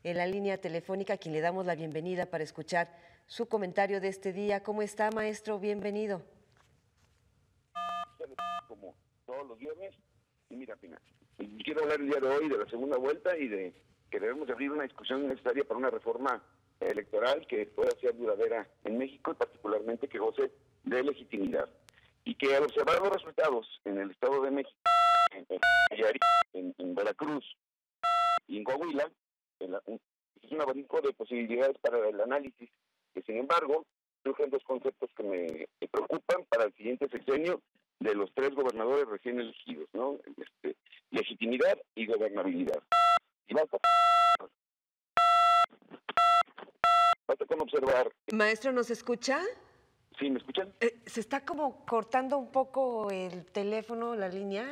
en la línea telefónica, a quien le damos la bienvenida para escuchar su comentario de este día. ¿Cómo está, maestro? Bienvenido. Como todos los viernes, y mira, Pina, quiero hablar el día de hoy de la segunda vuelta y de que debemos abrir una discusión necesaria para una reforma electoral que pueda ser duradera en México y particularmente que goce de legitimidad. Y que al observar los resultados en el Estado de México, en Veracruz y en Coahuila, es un abanico de posibilidades para el análisis, que sin embargo surgen dos conceptos que me preocupan para el siguiente sexenio de los tres gobernadores recién elegidos, ¿no? Legitimidad y gobernabilidad. Y basta con observar. Maestro, ¿nos escucha? ¿Sí, me escuchan? Se está como cortando un poco el teléfono, la línea,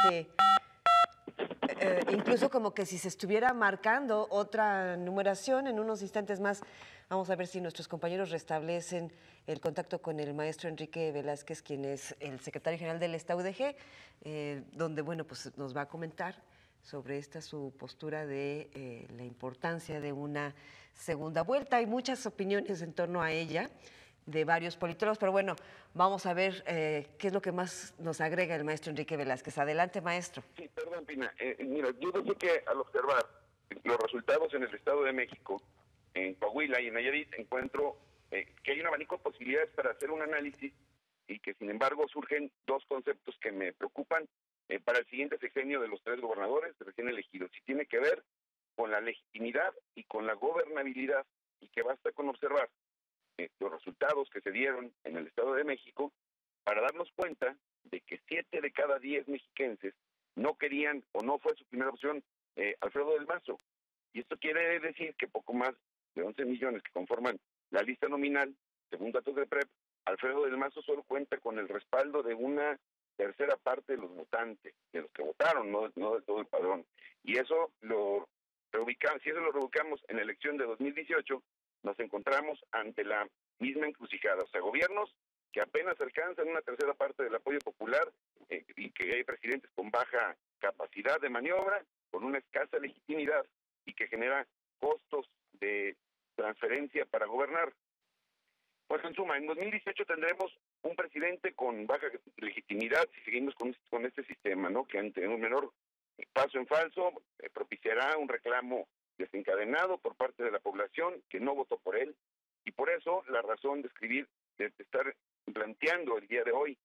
incluso como que si se estuviera marcando otra numeración. En unos instantes más vamos a ver si nuestros compañeros restablecen el contacto con el maestro Enrique Velázquez, quien es el secretario general del STAUDG, donde, bueno, pues nos va a comentar sobre su postura de la importancia de una segunda vuelta. Hay muchas opiniones en torno a ella, de varios politólogos, pero bueno, vamos a ver qué es lo que más nos agrega el maestro Enrique Velázquez. Adelante, maestro. Sí, perdón, Pina. Mira, yo creo que al observar los resultados en el Estado de México, en Coahuila y en Nayarit, encuentro que hay un abanico de posibilidades para hacer un análisis y que, sin embargo, surgen dos conceptos que me preocupan para el siguiente sexenio de los tres gobernadores recién elegidos. Y tiene que ver con la legitimidad y con la gobernabilidad, y que basta con observar los resultados que se dieron en el Estado de México para darnos cuenta de que 7 de cada 10 mexiquenses no querían o no fue su primera opción Alfredo del Mazo. Y esto quiere decir que poco más de 11 millones que conforman la lista nominal, según datos de PREP, Alfredo del Mazo solo cuenta con el respaldo de una tercera parte de los votantes, de los que votaron, no de todo el padrón. Y eso lo reubicamos, si eso lo reubicamos en la elección de 2018, nos encontramos ante la misma encrucijada. O sea, gobiernos que apenas alcanzan una tercera parte del apoyo popular y que hay presidentes con baja capacidad de maniobra, con una escasa legitimidad y que genera costos de transferencia para gobernar. Pues en suma, en 2018 tendremos un presidente con baja legitimidad si seguimos con este sistema, ¿no? Que ante un menor paso en falso propiciará un reclamo desencadenado por parte de la población que no votó por él, y por eso la razón de estar planteando el día de hoy,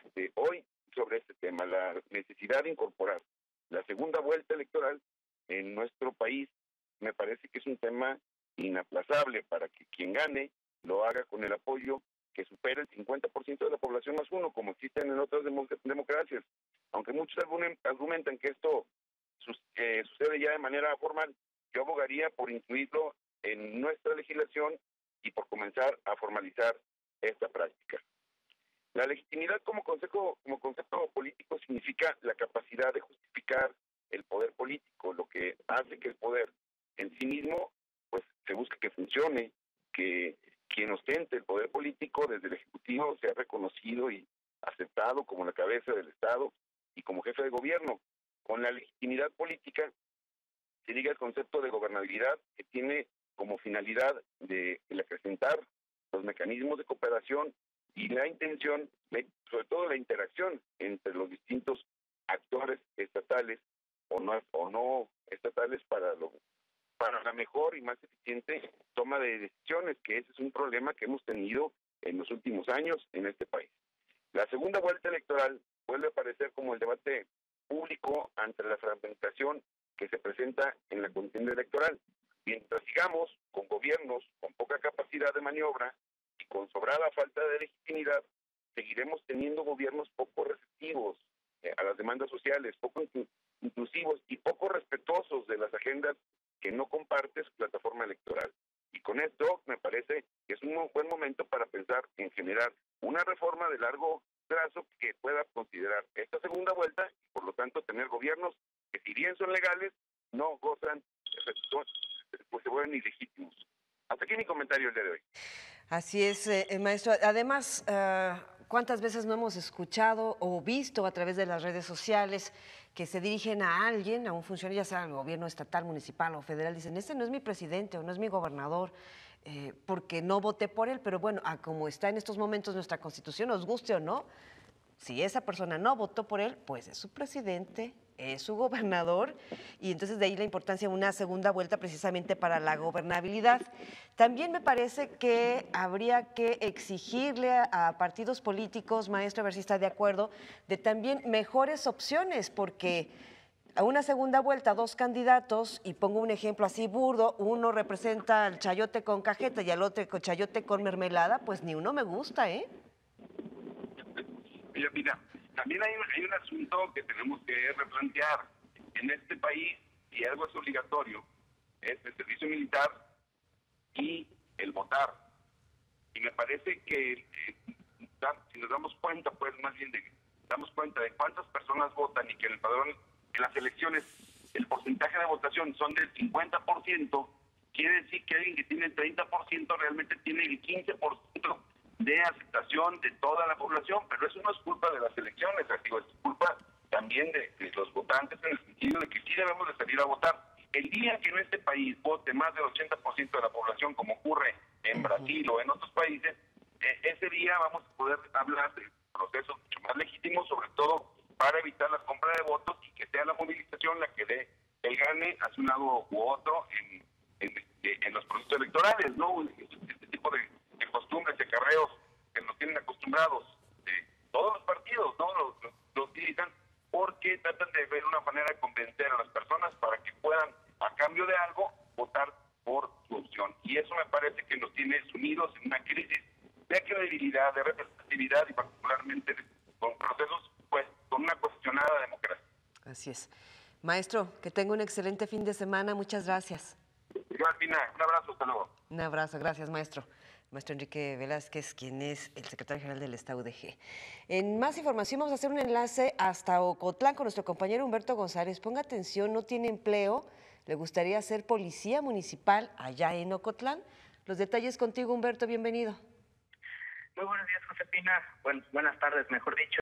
sobre este tema, la necesidad de incorporar la segunda vuelta electoral en nuestro país. Me parece que es un tema inaplazable para que quien gane lo haga con el apoyo que supere el 50% de la población más uno, como existen en otras democracias. Aunque muchos argumentan que esto sucede ya de manera formal, yo abogaría por incluirlo en nuestra legislación y por comenzar a formalizar esta práctica. La legitimidad como concepto político significa la capacidad de justificar el poder político, lo que hace que el poder en sí mismo pues se busque que funcione, que quien ostente el poder político desde el Ejecutivo sea reconocido y aceptado como la cabeza del Estado y como jefe de gobierno. Con la legitimidad política se liga el concepto de gobernabilidad, que tiene como finalidad el acrecentar los mecanismos de cooperación y la intención, sobre todo la interacción entre los distintos actores estatales o no estatales para la mejor y más eficiente toma de decisiones, que ese es un problema que hemos tenido en los últimos años en este país. La segunda vuelta electoral vuelve a aparecer como el debate público ante la fragmentación que se presenta en la contienda electoral. Mientras sigamos con gobiernos con poca capacidad de maniobra y con sobrada falta de legitimidad, seguiremos teniendo gobiernos poco receptivos a las demandas sociales, poco inclusivos y poco respetuosos de las agendas que no comparte su plataforma electoral. Y con esto me parece que es un buen momento para pensar en generar una reforma de largo plazo que pueda considerar esta segunda vuelta y por lo tanto tener gobiernos que, si bien son legales, no gozan, pues se vuelven ilegítimos. Hasta aquí mi comentario el día de hoy. Así es, maestro. Además, ¿cuántas veces no hemos escuchado o visto a través de las redes sociales que se dirigen a alguien, a un funcionario, ya sea el gobierno estatal, municipal o federal, dicen, este no es mi presidente o no es mi gobernador, porque no voté por él, pero bueno, a como está en estos momentos nuestra Constitución, nos guste o no, si esa persona no votó por él, pues es su presidente, es su gobernador, y entonces de ahí la importancia de una segunda vuelta precisamente para la gobernabilidad. También me parece que habría que exigirle a partidos políticos, maestro, a ver si está de acuerdo, de también mejores opciones, porque a una segunda vuelta, dos candidatos, y pongo un ejemplo así burdo, uno representa al chayote con cajeta y al otro chayote con mermelada, pues ni uno me gusta, ¿eh? Mira, también hay un asunto que tenemos que replantear. En este país, si algo es obligatorio, es el servicio militar y el votar. Y me parece que si nos damos cuenta, pues más bien damos cuenta de cuántas personas votan y que en el padrón, en las elecciones, el porcentaje de votación son del 50%, quiere decir que alguien que tiene el 30% realmente tiene el 15% de aceptación de toda la población, pero eso no es culpa de las elecciones, digo, es culpa también de los votantes, en el sentido de que sí debemos de salir a votar. El día que en este país vote más del 80% de la población, como ocurre en Brasil o en otros países, ese día vamos a poder hablar de procesos mucho más legítimos, sobre todo para evitar la compra de votos y que sea la movilización la que dé el gane hacia un lado u otro en los procesos electorales, ¿no? Este tipo de costumbres, de acarreos que nos tienen acostumbrados todos los partidos, ¿no? Los utilizan porque tratan de ver una manera de convencer a las personas para que puedan, a cambio de algo, votar por su opción. Y eso me parece que nos tiene sumidos en una crisis de credibilidad, de representatividad y particularmente con procesos, pues, con una cuestionada democracia. Así es. Maestro, que tenga un excelente fin de semana. Muchas gracias. Igual, Pina, un abrazo, hasta luego. Un abrazo, gracias, maestro. Maestro Enrique Velázquez, quien es el secretario general del Estado UDG. En más información vamos a hacer un enlace hasta Ocotlán con nuestro compañero Humberto González. Ponga atención, no tiene empleo, le gustaría ser policía municipal allá en Ocotlán. Los detalles contigo, Humberto, bienvenido. Muy buenos días, Josefina. Buenas tardes, mejor dicho.